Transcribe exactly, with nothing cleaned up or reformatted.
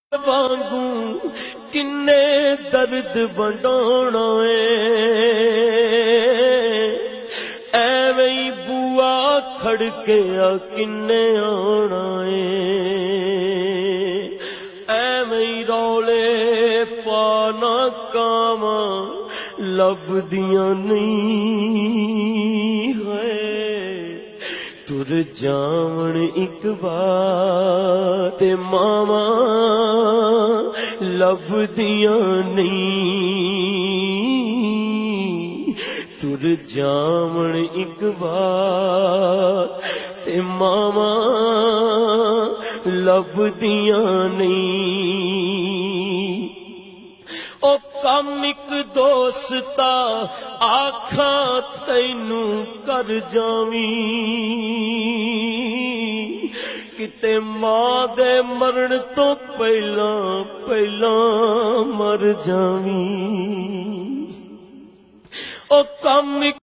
وانگوں کنے درد ونڈونا اے ایویں بوا کھڑکیا کنے آنا اے ایویں رولے پانا کاواں لبدیاں نہیں ہے تر جاون ایک بار تے ماما لبدیاں نہیں تر جاون ایک بار تے ماما لبدیاں نہیں او کم ایک دوستا آکھاں تینوں کر جاویں کتے ماں دے مرن تو پہلاں پہلاں مر جاویں او کم